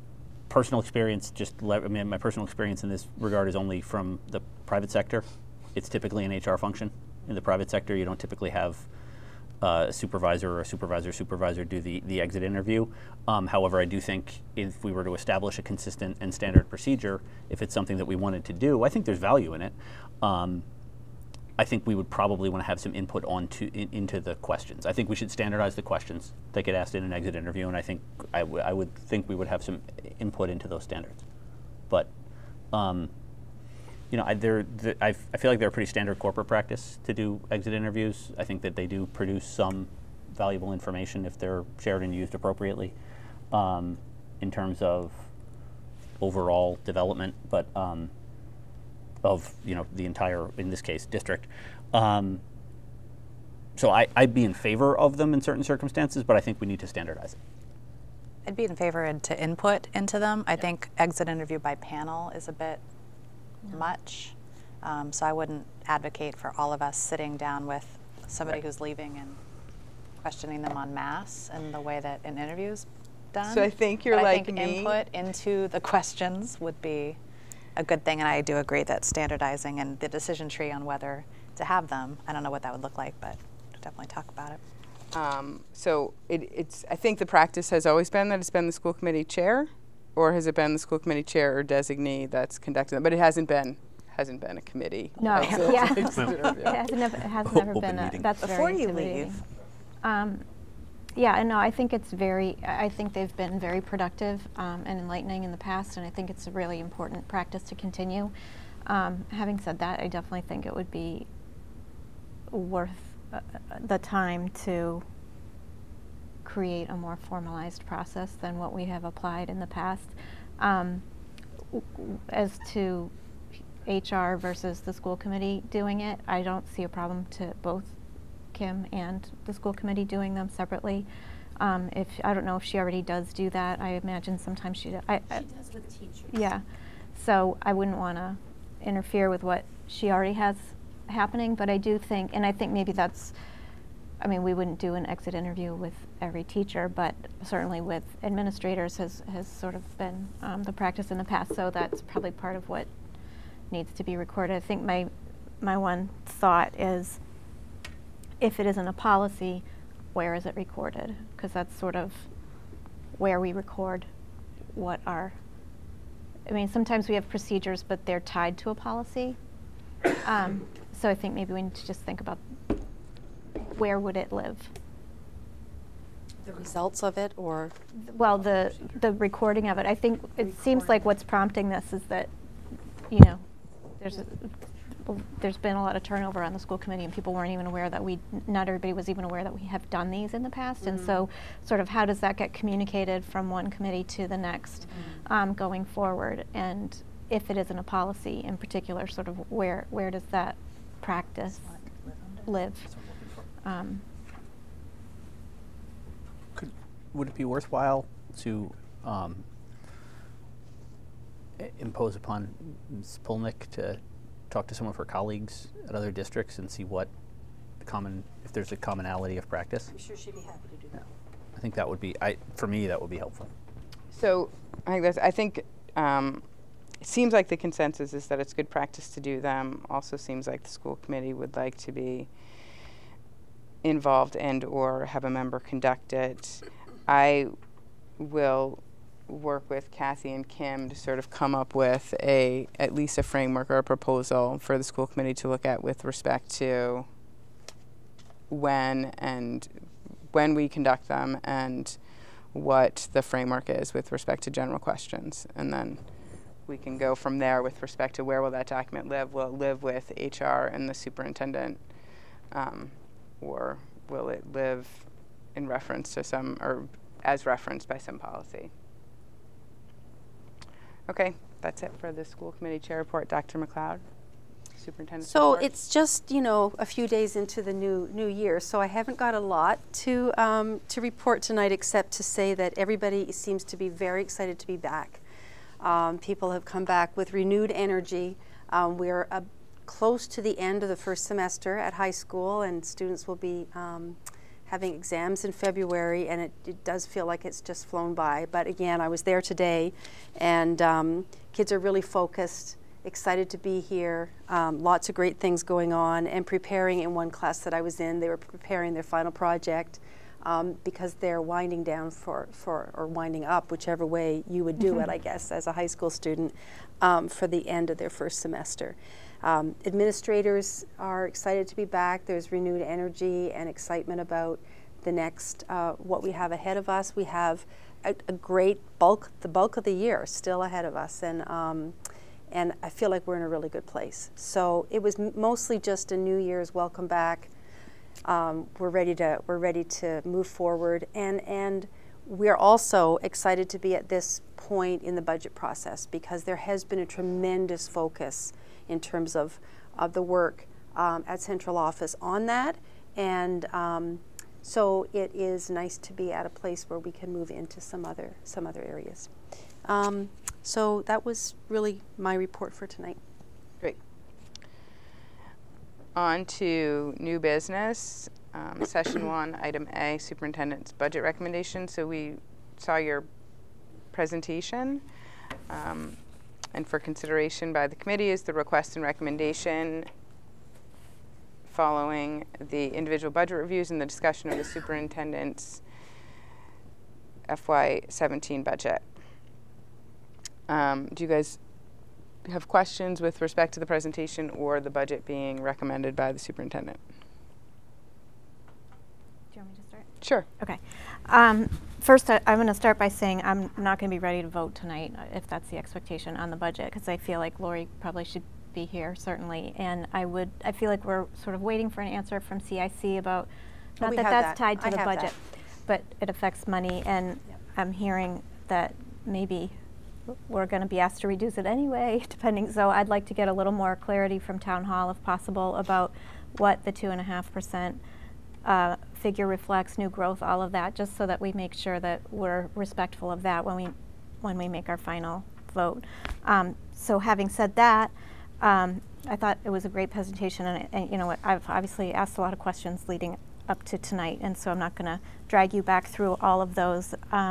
Personal experience, my personal experience in this regard is only from the private sector. it's typically an HR function. In the private sector, you don't typically have a supervisor or a supervisor do the exit interview. However, I do think if we were to establish a consistent and standard procedure, if it's something that we wanted to do, I think there's value in it. I think we would probably want to have some input into the questions. I think we should standardize the questions that get asked in an exit interview, and I think I would think we would have some input into those standards. But you know, I feel like they're a pretty standard corporate practice to do exit interviews. I think that they do produce some valuable information if they're shared and used appropriately in terms of overall development, but of, you know, the entire, in this case, district. So I'd be in favor of them in certain circumstances, but I think we need to standardize it. I'd be in favor to input into them. I think exit interview by panel is a bit much. So I wouldn't advocate for all of us sitting down with somebody who's leaving and questioning them en masse in the way that an interview's done. So I think you're but like I think me. input into the questions would be a good thing, and I do agree that standardizing and the decision tree on whether to have them, I don't know what that would look like, but we'll definitely talk about it. So it's. I think the practice has always been that it's been the school committee chair, or has it been the school committee chair or designee that's conducting them? But it hasn't been a committee. No, yeah. It has never Open been meeting. that's Before very you intimidating. leave. Yeah, no, I think it's I think they've been very productive and enlightening in the past, and I think it's a really important practice to continue. Having said that, I definitely think it would be worth the time to create a more formalized process than what we have applied in the past. As to HR versus the school committee doing it, I don't see a problem to both Kim and the school committee doing them separately. If I don't know if she already does do that. I imagine sometimes she does. She does with teachers. Yeah, so I wouldn't want to interfere with what she already has happening, but I do think, and I think maybe that's, I mean, we wouldn't do an exit interview with every teacher, but certainly with administrators has sort of been the practice in the past, so that's probably part of what needs to be recorded. I think my one thought is, if it isn't a policy, where is it recorded? Because that's sort of where we record what our, I mean, sometimes we have procedures, but they're tied to a policy. So I think maybe we need to just think about where would it live? The results of it, or? Well, the recording of it. I think it seems like what's prompting this is that, you know, there's been a lot of turnover on the school committee, and people weren't even aware that not everybody was even aware that we have done these in the past. And so sort of how does that get communicated from one committee to the next going forward? And if it isn't a policy in particular, sort of where does that practice live? Would it be worthwhile to impose upon Ms. Polnick to talk to some of her colleagues at other districts and see what if there's a commonality of practice? I'm sure she'd be happy to do that. I think that would be, for me, that would be helpful. So I think it seems like the consensus is that it's good practice to do them. Also seems like the school committee would like to be involved and or have a member conduct it. I will work with Kathy and Kim to sort of come up with at least a framework or a proposal for the school committee to look at with respect to when we conduct them and what the framework is with respect to general questions. And then we can go from there with respect to where will that document live. Will it live with HR and the superintendent, or will it live in reference to some, or as referenced by some policy? Okay, that's it for the school committee chair report. Dr. McLeod, superintendent. So report. it's just, you know, a few days into the new year, so I haven't got a lot to report tonight, except to say that everybody seems to be very excited to be back. People have come back with renewed energy. We're close to the end of the first semester at high school, and students will be having exams in February, and it does feel like it's just flown by. But again, I was there today, and kids are really focused excited to be here. Lots of great things going on, and preparing. In one class that I was in, they were preparing their final project because they're winding down or winding up, whichever way you would do it, I guess, as a high school student, for the end of their first semester. Administrators are excited to be back. There's renewed energy and excitement about the next, what we have ahead of us. We have a great the bulk of the year still ahead of us, and I feel like we're in a really good place. So it was mostly just a New Year's welcome back. We're ready to move forward, and we're also excited to be at this point in the budget process because there has been a tremendous focus in terms of the work at central office on that, and so it is nice to be at a place where we can move into some other areas. So that was really my report for tonight. Great. On to new business, session 1, item A, superintendent's budget recommendation. So we saw your presentation, and for consideration by the committee is the request and recommendation following the individual budget reviews and the discussion of the superintendent's FY17 budget. Do you guys have questions with respect to the presentation or the budget being recommended by the superintendent? Do you want me to start? Sure. Okay. First, I'm going to start by saying I'm not going to be ready to vote tonight, if that's the expectation, on the budget, because I feel like Lori probably should be here, certainly. And I feel like we're sort of waiting for an answer from CIC about, not that that's tied to the budget, but it affects money. And I'm hearing that maybe we're going to be asked to reduce it anyway, depending. So I'd like to get a little more clarity from Town Hall, if possible, about what the 2.5% figure reflects, new growth, all of that, just so that we make sure that we're respectful of that when we make our final vote. So having said that, I thought it was a great presentation, and you know what, I've obviously asked a lot of questions leading up to tonight, and so I'm not going to drag you back through all of those.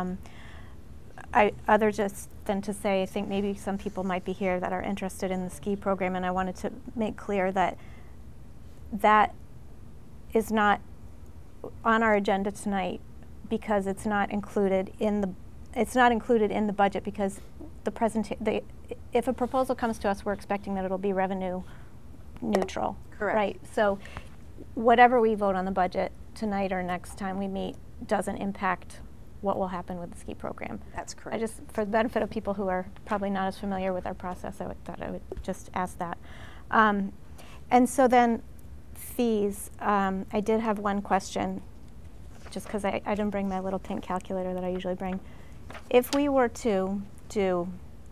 Other just than to say, I think maybe some people might be here that are interested in the ski program, and I wanted to make clear that that is not on our agenda tonight because it's not included in the budget, because if a proposal comes to us, we're expecting that it'll be revenue neutral. Correct. Right. So whatever we vote on the budget tonight or next time we meet doesn't impact what will happen with the ski program. That's correct. I just, for the benefit of people who are probably not as familiar with our process, I thought I would just ask that. And so then fees, I did have one question, just because I didn't bring my little pink calculator that I usually bring. If we were to do,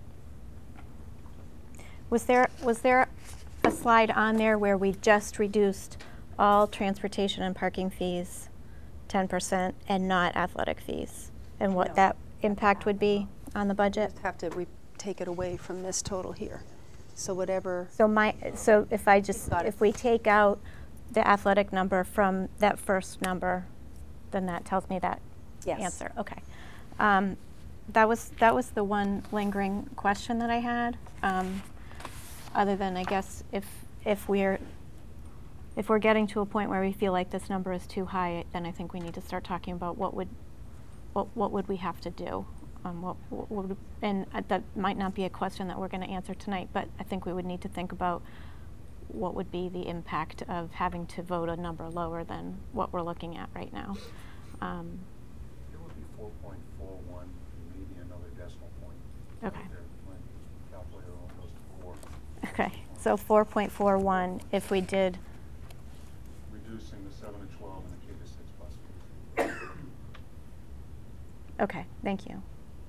was there a slide on there where we just reduced all transportation and parking fees 10% and not athletic fees, and what that impact would be on the budget? We take it away from this total here. So whatever. So if we take out the athletic number from that first number, then that tells me that answer. Okay. That was the one lingering question that I had. Other than, I guess, if we're getting to a point where we feel like this number is too high, then I think we need to start talking about what would we have to do. And that might not be a question that we're going to answer tonight, but I think we would need to think about what would be the impact of having to vote a number lower than what we're looking at right now. It would be 4.41, maybe another decimal point. Okay. My calculator only goes to 4. Okay, so 4.41 if we did. Reducing the 7 to 12 and the K to 6 bus fees. Okay, thank you.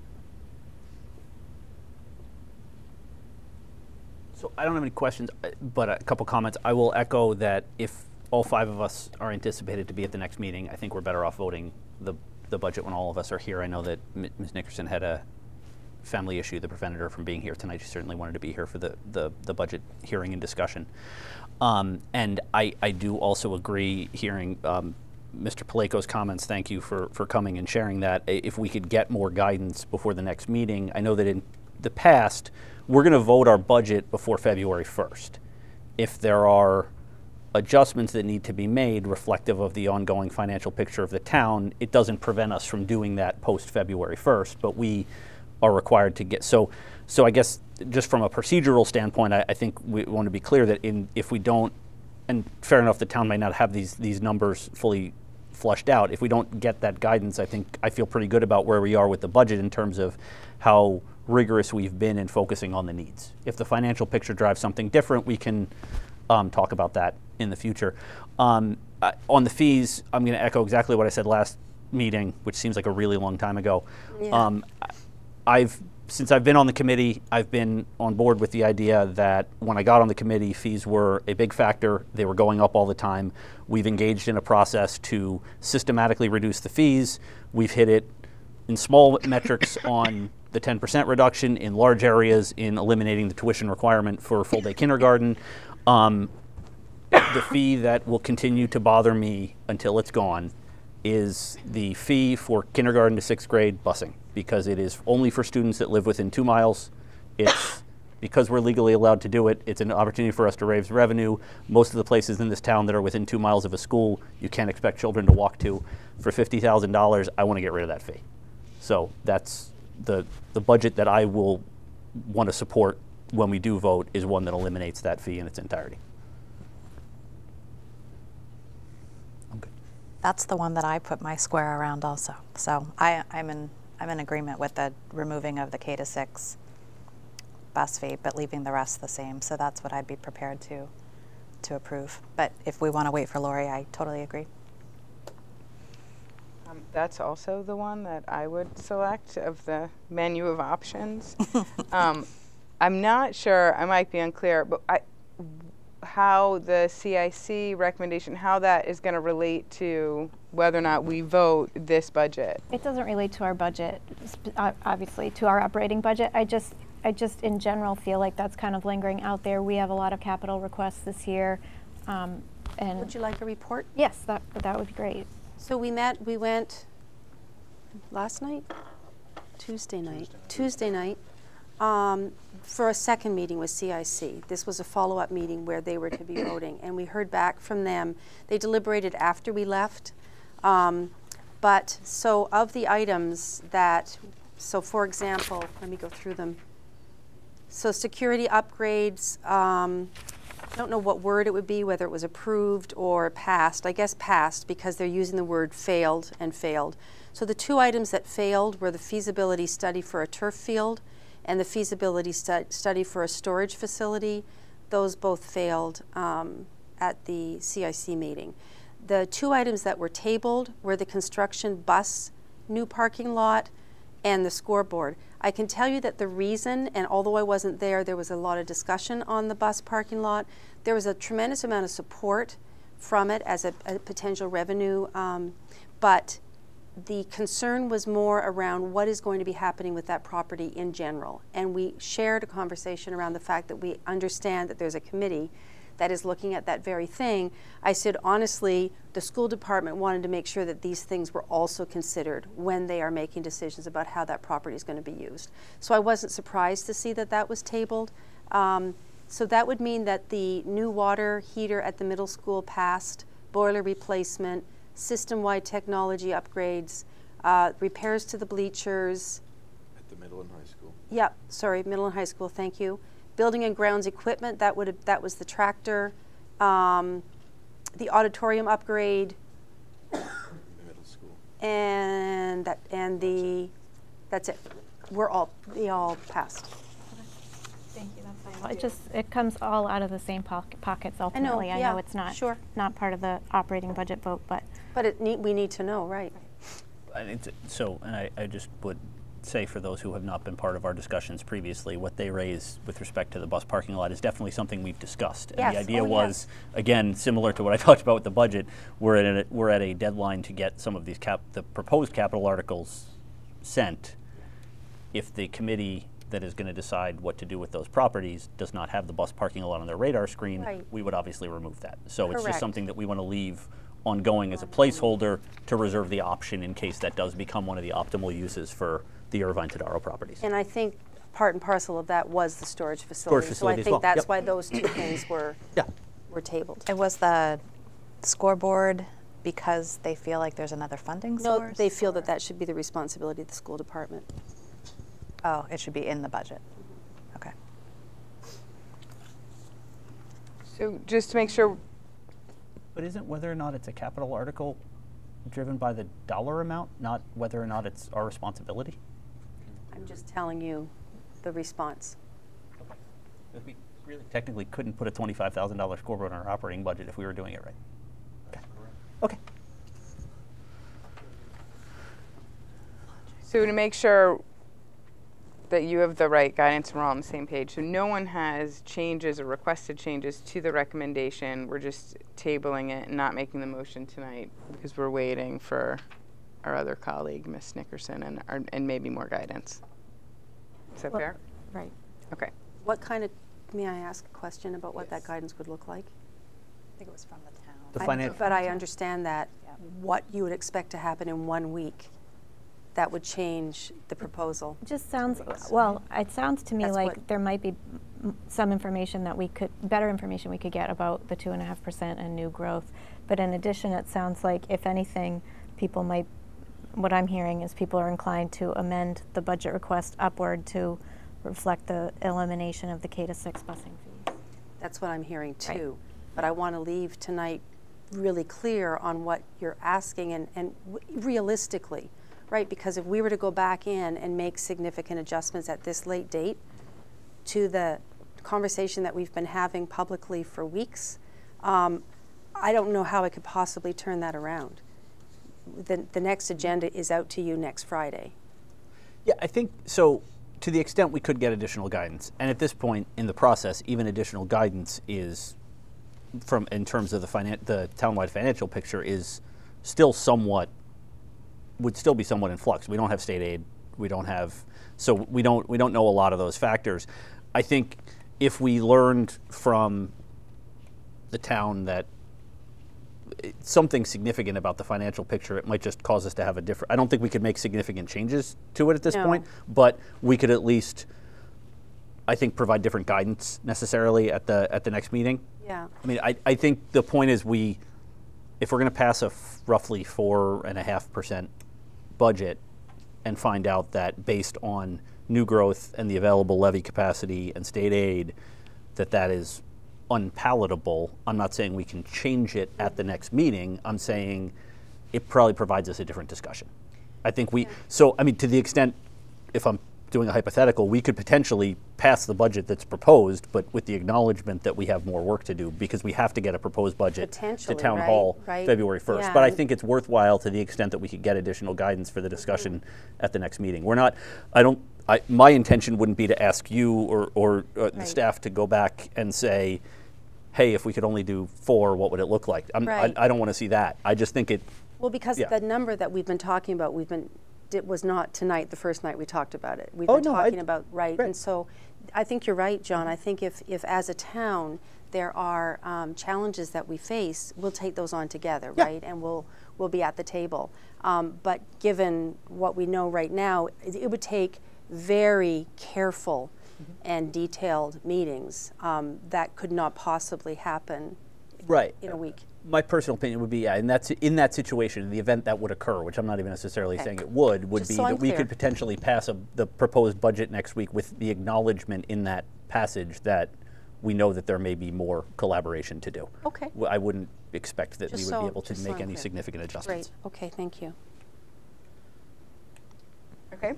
So I don't have any questions, but a couple comments. I will echo that if all 5 of us are anticipated to be at the next meeting, I think we're better off voting the budget when all of us are here. I know that Ms. Nickerson had a family issue that prevented her from being here tonight. She certainly wanted to be here for the budget hearing and discussion. And I do also agree, hearing Mr. Paleko's comments, thank you for coming and sharing that. If we could get more guidance before the next meeting. I know that in the past, we're going to vote our budget before February 1st. If there are adjustments that need to be made reflective of the ongoing financial picture of the town, it doesn't prevent us from doing that post February 1st, but we are required to get, so I guess just from a procedural standpoint, I think we want to be clear that if we don't, and fair enough, the town might not have these numbers fully flushed out. If we don't get that guidance, I feel pretty good about where we are with the budget in terms of how rigorous we've been in focusing on the needs. If the financial picture drives something different, we can talk about that in the future. On the fees, I'm going to echo exactly what I said last meeting, which seems like a really long time ago. Yeah. Since I've been on the committee, I've been on board with the idea that when I got on the committee, fees were a big factor. They were going up all the time. We've engaged in a process to systematically reduce the fees. We've hit it in small metrics on the 10% reduction, in large areas in eliminating the tuition requirement for full-day kindergarten. The fee that will continue to bother me until it's gone is the fee for kindergarten to 6th grade busing, because it is only for students that live within 2 miles. It's because we're legally allowed to do it. It's an opportunity for us to raise revenue. Most of the places in this town that are within 2 miles of a school, you can't expect children to walk to. For $50,000, I want to get rid of that fee. So that's the budget that I will want to support when we do vote, is one that eliminates that fee in its entirety. That's the one that I put my square around also. So I'm in agreement with the removing of the K-6 bus fee, but leaving the rest the same. So that's what I'd be prepared to approve. But if we want to wait for Lori, I totally agree. That's also the one that I would select of the menu of options. I'm not sure, I might be unclear, but how the CIC recommendation, how that is going to relate to whether or not we vote this budget. It doesn't relate to our budget, obviously, to our operating budget. I just in general feel like that's kind of lingering out there. We have a lot of capital requests this year. And Would you like a report? yes, that would be great. So we went last night? Tuesday night. For a second meeting with CIC. This was a follow-up meeting where they were to be voting, and we heard back from them. They deliberated after we left. But so of the items that, so for example, let me go through them. So security upgrades, I don't know what word it would be, whether it was approved or passed. I guess passed, because they're using the word failed and failed. So the 2 items that failed were the feasibility study for a turf field and the feasibility study for a storage facility. Those both failed at the CIC meeting. The 2 items that were tabled were the construction bus new parking lot and the scoreboard. I can tell you that the reason, and although I wasn't there, there was a lot of discussion on the bus parking lot. There was a tremendous amount of support from it as a potential revenue, but the concern was more around what is going to be happening with that property in general. And we shared a conversation around the fact that we understand that there's a committee that is looking at that very thing. I said, honestly, the school department wanted to make sure that these things were also considered when they are making decisions about how that property is going to be used. So I wasn't surprised to see that that was tabled. So that would mean that the new water heater at the middle school passed, boiler replacement, system-wide technology upgrades, repairs to the bleachers. At the middle and high school. Yeah, sorry, middle and high school, thank you. Building and grounds equipment, that was the tractor. The auditorium upgrade. The middle school. And that's it. They all passed. Thank you, that's fine. It comes all out of the same pockets ultimately. I know it's not not part of the operating budget vote, but we need to know, right? I just would say, for those who have not been part of our discussions previously, what they raise with respect to the bus parking lot is definitely something we've discussed. And yes. the idea was, again, similar to what I talked about with the budget, we're at a deadline to get some of these the proposed capital articles sent. If the committee that is going to decide what to do with those properties does not have the bus parking lot on their radar screen, right, we would obviously remove that. So correct, it's just something that we want to leave ongoing as a placeholder to reserve the option in case that does become one of the optimal uses for the Irvine Tadaro properties. And I think part and parcel of that was the storage facility. facility So I as think well. that's Yep. why those two things were Yeah. tabled. And was the scoreboard because they feel like there's another funding No, source? they feel that that should be the responsibility of the school department. Oh, it should be in the budget. Okay. So just to make sure, But isn't whether or not it's a capital article driven by the dollar amount, not whether or not it's our responsibility? I'm just telling you the response. We really technically couldn't put a $25,000 scoreboard on our operating budget if we were doing it right. Okay. so to make sure that you have the right guidance and we're all on the same page, so no one has changes or requested changes to the recommendation. We're just tabling it and not making the motion tonight because we're waiting for our other colleague, Ms. Nickerson, and maybe more guidance. Is that fair? Right. Okay. What kind of, may I ask a question about what that guidance would look like? I think it was from the town. But I understand that Yeah. what you would expect to happen in 1 week, that would change the proposal. Just sounds, well, it sounds to me That's like what- there might be some information that we could, better information we could get about the 2.5% and new growth. But in addition, it sounds like, if anything, people might, what I'm hearing is people are inclined to amend the budget request upward to reflect the elimination of the K-6 busing fees. That's what I'm hearing Right. too. But I want to leave tonight really clear on what you're asking and realistically, right? Because if we were to go back in and make significant adjustments at this late date to the conversation that we've been having publicly for weeks, I don't know how I could possibly turn that around. The next agenda is out to you next Friday. Yeah, I think so. To the extent we could get additional guidance, and at this point in the process, even additional guidance is, from in terms of the townwide financial picture, is still somewhat, would still be somewhat in flux. We don't have state aid. We don't have, so we don't know a lot of those factors. I think if we learned from the town that something significant about the financial picture, it might just cause us to have a different, I don't think we could make significant changes to it at this No. point, but we could at least, I think, provide different guidance necessarily at the next meeting. Yeah. I mean, I think the point is if we're going to pass a roughly 4.5% budget and find out that based on new growth and the available levy capacity and state aid, that is unpalatable, I'm not saying we can change it at the next meeting. I'm saying it probably provides us a different discussion. I think so I mean, to the extent, if I'm doing a hypothetical, we could potentially pass the budget that's proposed, but with the acknowledgement that we have more work to do because we have to get a proposed budget to Potentially, town right, hall right. February 1st. Yeah. But I think it's worthwhile to the extent that we could get additional guidance for the discussion at the next meeting. We're not, my intention wouldn't be to ask you or the Right. staff to go back and say, hey, if we could only do 4, what would it look like? Right. I don't want to see that. I just think Well, because Yeah. the number that we've been talking about, it was not tonight, the first night we talked about it. We've Oh, been no, talking about, right, and so I think you're right, John. I think if as a town there are challenges that we face, we'll take those on together, Yeah. right? And we'll be at the table. But given what we know right now, it would take very careful and detailed meetings that could not possibly happen right. in a week. My personal opinion would be, yeah, and that's in that situation, in the event that would occur, which I'm not even necessarily saying it would Just be so I'm that we clear. could potentially pass the proposed budget next week with the acknowledgement in that passage that we know that there may be more collaboration to do. Okay. I wouldn't expect that Just we would be so- able to just so make I'm any clear. significant adjustments. Great. Okay, thank you. Okay.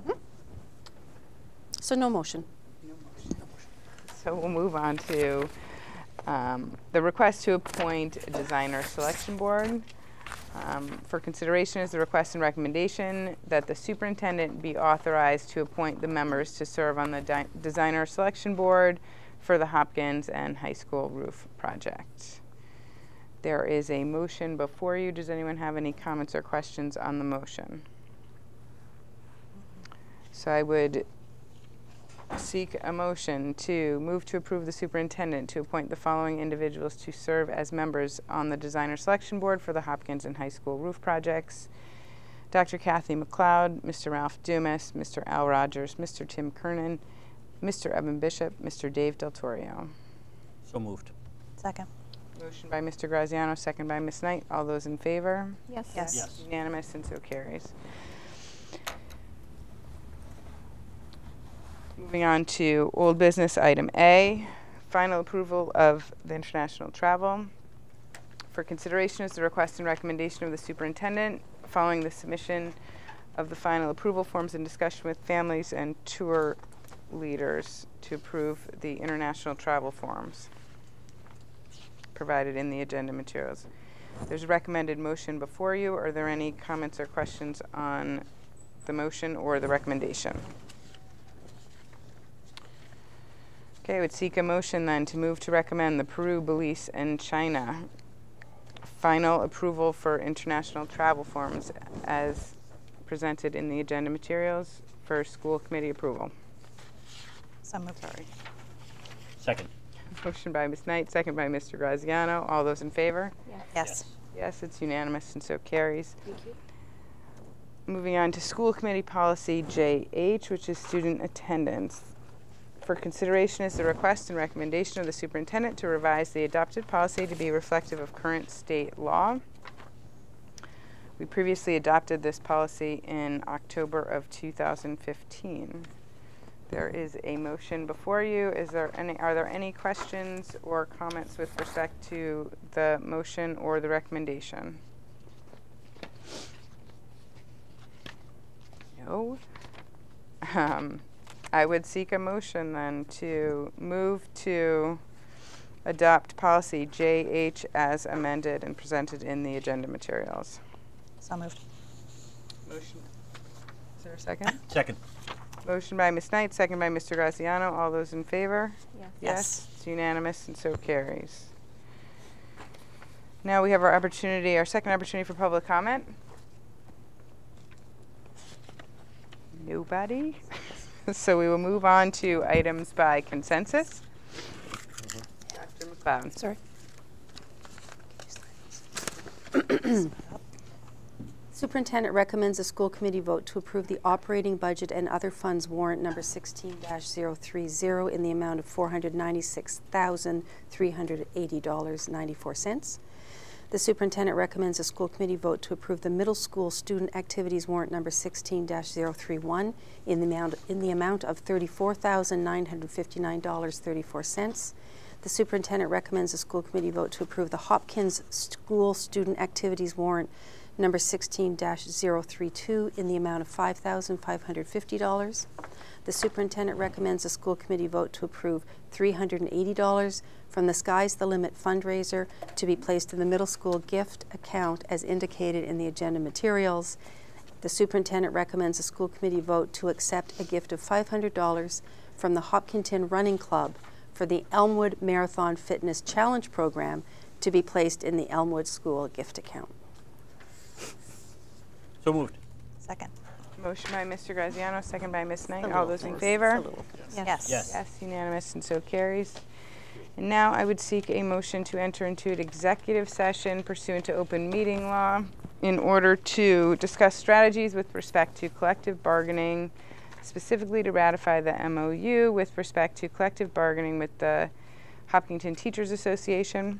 So no motion. So we'll move on to the request to appoint a designer selection board. For consideration is the request and recommendation that the superintendent be authorized to appoint the members to serve on the designer selection board for the Hopkins and high school roof project. There is a motion before you. Does anyone have any comments or questions on the motion? So I would seek a motion to move to approve the superintendent to appoint the following individuals to serve as members on the designer selection board for the Hopkins and high school roof projects. Dr. Kathy McLeod, Mr. Ralph Dumas, Mr. Al Rogers, Mr. Tim Kernan, Mr. Evan Bishop, Mr. Dave Del Torio. So moved. Second. Motion by Mr. Graziano, second by Ms. Knight. All those in favor? Yes. Yes. Yes. Unanimous, and so carries. Moving on to old business, item A, final approval of the international travel. For consideration is the request and recommendation of the superintendent following the submission of the final approval forms and discussion with families and tour leaders to approve the international travel forms provided in the agenda materials. There's a recommended motion before you. Are there any comments or questions on the motion or the recommendation? Okay, I would seek a motion then to move to recommend the Peru, Belize, and China final approval for international travel forms as presented in the agenda materials for school committee approval. So moved. Sorry. Second. Motion by Ms. Knight, second by Mr. Graziano. All those in favor? Yes. Yes, it's unanimous and so carries. Thank you. Moving on to school committee policy JH, which is student attendance. For consideration is the request and recommendation of the superintendent to revise the adopted policy to be reflective of current state law. We previously adopted this policy in October of 2015. There is a motion before you. Are there any questions or comments with respect to the motion or the recommendation? No. I would seek a motion then to move to adopt policy JH as amended and presented in the agenda materials. So moved. Motion. Is there a second? Second. Motion by Ms. Knight, second by Mr. Graziano. All those in favor? Yes. Yes. It's unanimous and so carries. Now we have our second opportunity for public comment. Nobody? So we will move on to items by consensus. Dr. McLeod. Sorry. Superintendent recommends the school committee vote to approve the operating budget and other funds warrant number 16-030 in the amount of $496,380.94. The superintendent recommends the school committee vote to approve the middle school student activities warrant number 16-031 in the amount of $34,959.34. The superintendent recommends the school committee vote to approve the Hopkins School Student Activities warrant number 16-032 in the amount of $5,550. The superintendent recommends the school committee vote to approve $380 from the Sky's the Limit fundraiser to be placed in the middle school gift account as indicated in the agenda materials. The superintendent recommends the school committee vote to accept a gift of $500 from the Hopkinton Running Club for the Elmwood Marathon Fitness Challenge program to be placed in the Elmwood School gift account. So moved. Second. Motion by Mr. Graziano, second by Ms. Knight. All those in favor? Yes. Yes. Yes, unanimous and so carries. And now I would seek a motion to enter into an executive session pursuant to open meeting law in order to discuss strategies with respect to collective bargaining, specifically to ratify the MOU with respect to collective bargaining with the Hopkinton Teachers Association.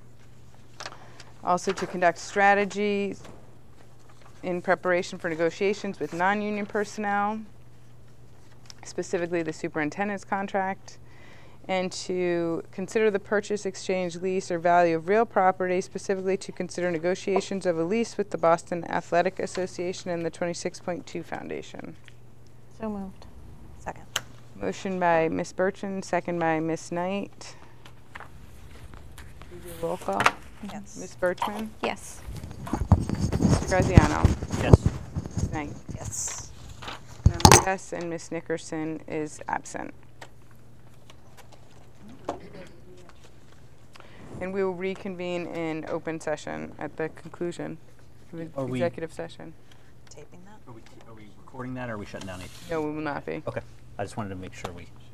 Also to conduct strategies in preparation for negotiations with non-union personnel, specifically the superintendent's contract, and to consider the purchase, exchange, lease, or value of real property, specifically to consider negotiations of a lease with the Boston Athletic Association and the 26.2 Foundation. So moved. Second. Motion by Ms. Bertrand, second by Ms. Knight. Roll call. Yes. Ms. Bertrand, Yes. Mr. Graziano, Yes. Ms. Knight. Yes. Yes, and Ms. Nickerson is absent. And we will reconvene in open session at the conclusion of the Are we- executive session. Taping that? Are we recording that or are we shutting down? No, we will not be. Okay. I just wanted to make sure we